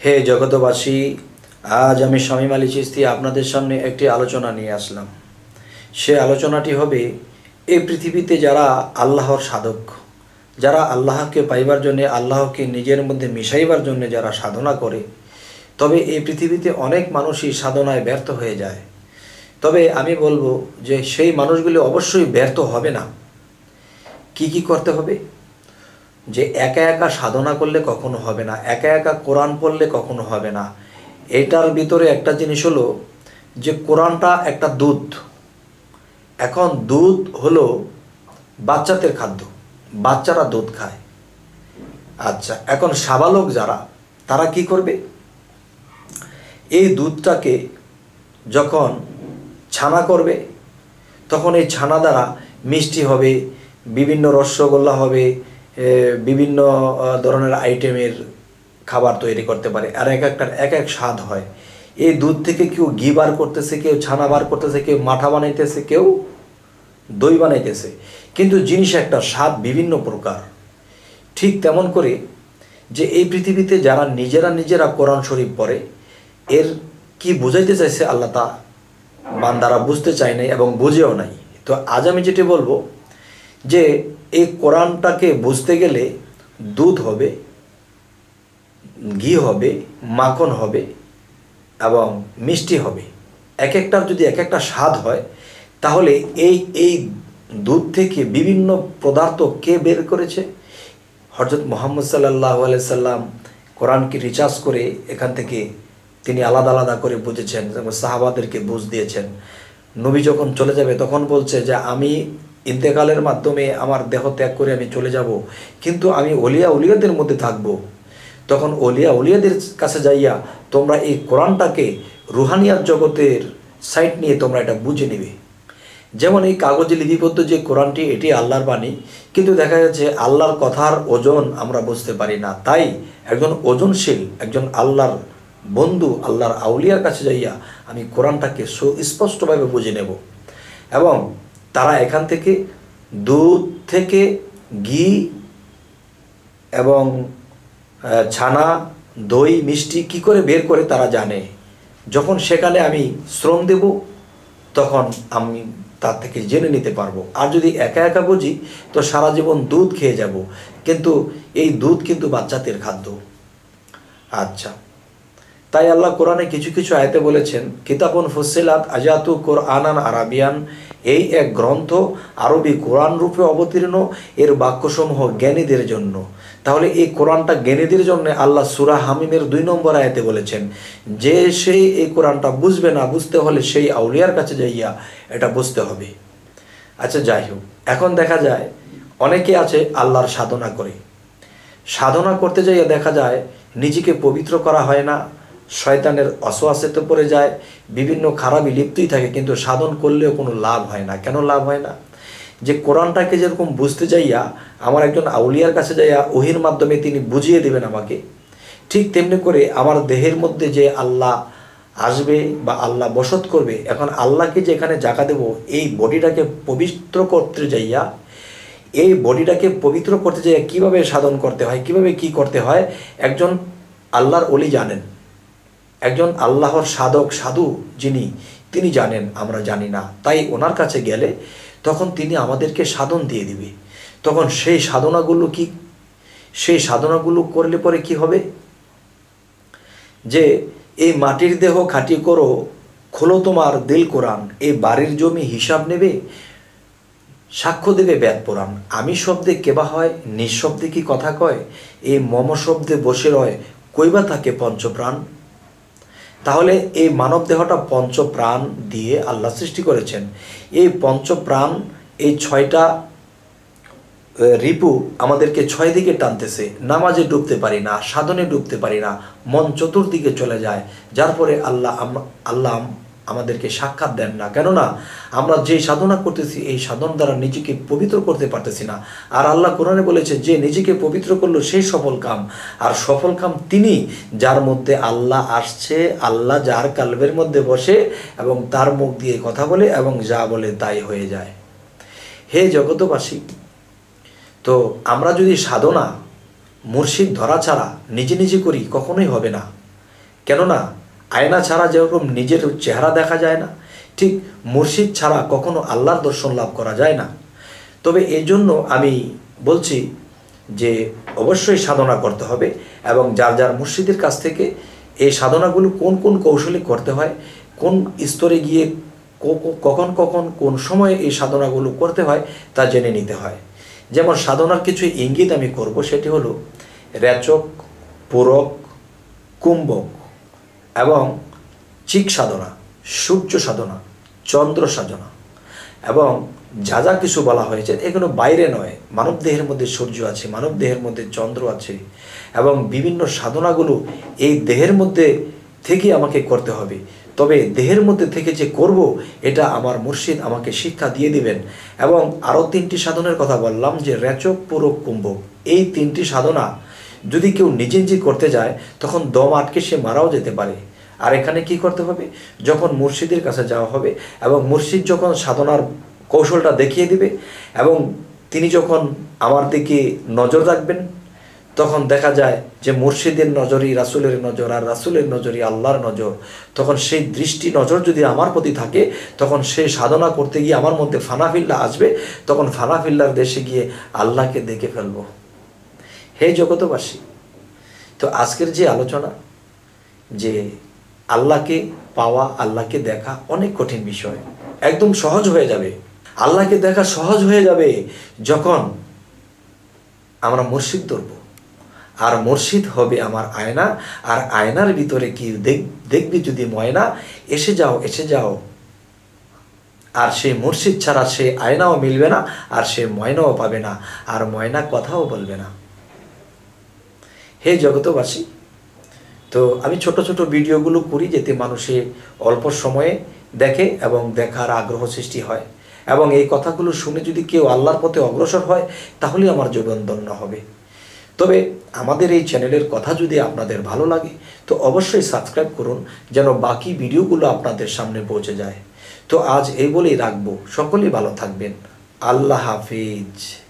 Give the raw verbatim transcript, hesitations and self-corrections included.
হে জগতবাসী, আজ আমি শামীম আলী চিশতি আপনাদের সামনে একটি আলোচনা নিয়ে আসলাম। সে আলোচনাটি হবে এই পৃথিবীতে যারা আল্লাহর সাধক, যারা আল্লাহকে পাইবার জন্য, আল্লাহকে নিজের মধ্যে মিশাইবার জন্য যারা সাধনা করে, তবে এই পৃথিবীতে অনেক মানুষই সাধনায় ব্যর্থ হয়ে যায়। তবে আমি বলবো যে সেই মানুষগুলি অবশ্যই ব্যর্থ হবে না। কি কি করতে হবে? যে একা একা সাধনা করলে কখনো হবে না, একা একা কোরআন পড়লে কখনো হবে না। এটার ভিতরে একটা জিনিস হলো যে কোরআনটা একটা দুধ। এখন দুধ হলো বাচ্চাদের খাদ্য, বাচ্চারা দুধ খায়। আচ্ছা, এখন সাবালক যারা, তারা কি করবে? এই দুধটাকে যখন ছানা করবে, তখন এই ছানা দ্বারা মিষ্টি হবে, বিভিন্ন রসগোল্লা হবে, বিভিন্ন ধরনের আইটেমের খাবার তৈরি করতে পারে। আর এক একটার এক এক স্বাদ হয়। এই দুধ থেকে কেউ ঘি বার করতেছে, কেউ ছানা বার করতেছে, কেউ মাঠা বানাইতেছে, কেউ দই বানাইতেছে, কিন্তু জিনিস একটা, স্বাদ বিভিন্ন প্রকার। ঠিক তেমন করে যে এই পৃথিবীতে যারা নিজেরা নিজেরা কোরআন শরীফ পড়ে, এর কি বুঝাইতে চাইছে আল্লাহ তা বান্দারা বুঝতে চায় নাই এবং বুঝেও নাই। তো আজ আমি যেটি বলবো যে এই কোরআনটাকে বুঝতে গেলে দুধ হবে, ঘি হবে, মাখন হবে এবং মিষ্টি হবে। এক একটার যদি এক একটা স্বাদ হয়, তাহলে এই এই দুধ থেকে বিভিন্ন পদার্থ কে বের করেছে? হযরত মুহাম্মদ সাল্লাল্লাহু আলাইহি সাল্লাম কোরআনকে রিচার্জ করে এখান থেকে তিনি আলাদা আলাদা করে বুঝেছেন এবং সাহাবাদেরকে বুঝ দিয়েছেন। নবী যখন চলে যাবে তখন বলছে যে আমি ইন্তেকালের মাধ্যমে আমার দেহ ত্যাগ করে আমি চলে যাব, কিন্তু আমি ওলিয়া উলিয়াদের মধ্যে থাকব। তখন ওলিয়া উলিয়াদের কাছে যাইয়া তোমরা এই কোরআনটাকে রুহানিয়াত জগতের সাইট নিয়ে তোমরা এটা বুঝে নিবে। যেমন এই কাগজে লিপিবদ্ধ যে কোরআনটি, এটি আল্লাহর বাণী, কিন্তু দেখা যাচ্ছে আল্লাহর কথার ওজন আমরা বুঝতে পারি না। তাই একজন ওজনশীল, একজন আল্লাহর বন্ধু, আল্লাহর আউলিয়ার কাছে যাইয়া আমি কোরআনটাকে সুস্পষ্টভাবে বুঝে নেব। এবং তারা এখান থেকে দুধ থেকে ঘি এবং ছানা, দই, মিষ্টি কি করে বের করে তারা জানে। যখন সেখানে আমি শ্রম দেব, তখন আমি তার থেকে জেনে নিতে পারবো। আর যদি একা একা বুঝি তো সারা জীবন দুধ খেয়ে যাব, কিন্তু এই দুধ কিন্তু বাচ্চাদের খাদ্য। আচ্ছা, তাই আল্লাহ কোরআনে কিছু কিছু আয়াতে বলেছেন, কিতাবুন ফুসসিলাত আয়াতু কুরআনান আরাবিয়ান, এই এক গ্রন্থ আরবি কোরআন রূপে অবতীর্ণ, এর বাক্যসমূহ জ্ঞানীদের জন্য। তাহলে এই কোরআনটা জ্ঞানীদের জন্য আল্লাহ সূরা হামিমের দুই নম্বর আয়াতে বলেছেন যে সেই এই কোরআনটা বুঝবে না, বুঝতে হলে সেই আউলিয়ার কাছে যাইয়া এটা বুঝতে হবে। আচ্ছা, যাই হোক, এখন দেখা যায় অনেকে আছে আল্লাহর সাধনা করে, সাধনা করতে যাইয়া দেখা যায় নিজেকে পবিত্র করা হয় না, শয়তানের অসওয়াসেতে পড়ে যায়, বিভিন্ন খারাপই লিপ্তই থাকে, কিন্তু সাধন করলেও কোনো লাভ হয় না। কেন লাভ হয় না? যে কোরআনটাকে যেরকম বুঝতে যাইয়া আমার একজন আউলিয়ার কাছে যাইয়া ওহির মাধ্যমে তিনি বুঝিয়ে দেবেন আমাকে, ঠিক তেমনি করে আমার দেহের মধ্যে যে আল্লাহ আসবে বা আল্লাহ বসত করবে, এখন আল্লাহকে যে এখানে জায়গা দেব, এই বডিটাকে পবিত্র করতে যাইয়া, এই বডিটাকে পবিত্র করতে যাইয়া কীভাবে সাধন করতে হয়, কিভাবে কি করতে হয়, একজন আল্লাহর ওলি জানেন, একজন আল্লাহর সাধক সাধু যিনি, তিনি জানেন, আমরা জানি না। তাই ওনার কাছে গেলে তখন তিনি আমাদেরকে সাধন দিয়ে দিবে। তখন সেই সাধনাগুলো কি, সেই সাধনাগুলো করলে পরে কি হবে? যে এই মাটির দেহ খাঁটি করো, খোলো তোমার দিল কোরআন, এই বাড়ির জমি হিসাব নেবে, সাক্ষ্য দেবে বেদ পুরাণ। আমি শব্দে কেবা হয়, নিঃশব্দে কি কথা কয়, এই মম শব্দে বসে রয়, কইবা থাকে পঞ্চপ্রাণ। তাহলে এই মানব দেহটা পঞ্চপ্রাণ দিয়ে আল্লাহ সৃষ্টি করেছেন। এই পঞ্চপ্রাণ, এই ছয়টা রিপু আমাদেরকে ছয় দিকে টানতেছে। নামাজে ডুবতে পারি না, সাধনে ডুবতে পারি না, মন চতুর্দিকে চলে যায়, যার পরে আল্লাহ আল্লাহ আমাদেরকে সাক্ষাৎ দেন না। কেননা আমরা যে সাধনা করতেছি, এই সাধন দ্বারা নিজেকে পবিত্র করতে পারতেছি না। আর আল্লাহ কোরআনে বলেছে যে নিজেকে পবিত্র করলো সেই সফল কাম। আর সফল কাম তিনি, যার মধ্যে আল্লাহ আসছে, আল্লাহ যার কালবের মধ্যে বসে এবং তার মুখ দিয়ে কথা বলে এবং যা বলে তাই হয়ে যায়। হে জগতবাসী, তো আমরা যদি সাধনা মুর্শিদ ধরা ছাড়া নিজে নিজে করি, কখনোই হবে না। কেননা আয়না ছাড়া যেরকম নিজের চেহারা দেখা যায় না, ঠিক মুর্শিদ ছাড়া কখনো আল্লাহর দর্শন লাভ করা যায় না। তবে এই জন্য আমি বলছি যে অবশ্যই সাধনা করতে হবে, এবং যার যার মুর্শিদের কাছ থেকে এই সাধনাগুলো কোন কোন কৌশলে করতে হয়, কোন স্তরে গিয়ে কখন কখন কোন সময়ে এই সাধনাগুলো করতে হয় তা জেনে নিতে হয়। যেমন সাধনার কিছু ইঙ্গিত আমি করব, সেটি হলো রেচক, পূরক, কুম্ভক এবং চিক সাধনা, সূর্য সাধনা, চন্দ্র সাধনা, এবং যা যা কিছু বলা হয়েছে এগুলো বাইরে নয়। মানব দেহের মধ্যে সূর্য আছে, মানব দেহের মধ্যে চন্দ্র আছে, এবং বিভিন্ন সাধনাগুলো এই দেহের মধ্যে থেকে আমাকে করতে হবে। তবে দেহের মধ্যে থেকে যে করব এটা আমার মুর্শিদ আমাকে শিক্ষা দিয়ে দিবেন। এবং আরও তিনটি সাধনের কথা বললাম, যে রেচক, পূরক, কুম্ভক, এই তিনটি সাধনা যদি কেউ নিজে নিজে করতে যায় তখন দম আটকে সে মারাও যেতে পারে। আর এখানে কি করতে হবে, যখন মুর্শিদের কাছে যাওয়া হবে এবং মুর্শিদ যখন সাধনার কৌশলটা দেখিয়ে দিবে এবং তিনি যখন আমার দিকে নজর রাখবেন, তখন দেখা যায় যে মুর্শিদের নজরই রাসূলের নজর, আর রাসূলের নজরই আল্লাহর নজর। তখন সেই দৃষ্টি নজর যদি আমার প্রতি থাকে, তখন সেই সাধনা করতে গিয়ে আমার মধ্যে ফানাফিল্লা আসবে, তখন ফানাফিল্লার দেশে গিয়ে আল্লাহকে দেখে ফেলবো। হে জগতবাসী, তো আজকের যে আলোচনা, যে আল্লাহকে পাওয়া, আল্লাহকে দেখা অনেক কঠিন বিষয়, একদম সহজ হয়ে যাবে। আল্লাহকে দেখা সহজ হয়ে যাবে যখন আমরা মুর্শিদ ধরব, আর মুর্শিদ হবে আমার আয়না, আর আয়নার ভিতরে কি দেখবি যদি ময়না, এসে যাও এসে যাও। আর সেই মুর্শিদ ছাড়া সে আয়নাও মিলবে না, আর সে ময়নাও পাবে না, আর ময়না কথাও বলবে না। হে জগতবাসী, তো আমি ছোট ছোট ভিডিওগুলো করি যাতে মানুষে অল্প সময়ে দেখে এবং দেখার আগ্রহ সৃষ্টি হয়, এবং এই কথাগুলো শুনে যদি কেউ আল্লাহর পথে অগ্রসর হয় তাহলে আমার জীবন ধন্য হবে। তবে আমাদের এই চ্যানেলের কথা যদি আপনাদের ভালো লাগে তো অবশ্যই সাবস্ক্রাইব করুন, যেন বাকি ভিডিওগুলো আপনাদের সামনে পৌঁছে যায়। তো আজ এই বলেই রাখবো, সকলেই ভালো থাকবেন। আল্লাহ হাফিজ।